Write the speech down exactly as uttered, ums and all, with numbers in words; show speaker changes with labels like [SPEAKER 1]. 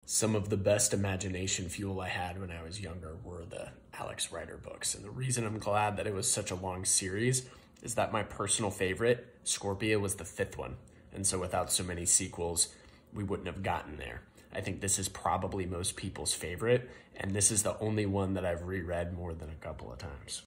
[SPEAKER 1] Some of the best imagination fuel I had when I was younger were the Alex Rider books. And the reason I'm glad that it was such a long series is that my personal favorite, Scorpia, was the fifth one. And so without so many sequels, we wouldn't have gotten there. I think this is probably most people's favorite, and this is the only one that I've reread more than a couple of times.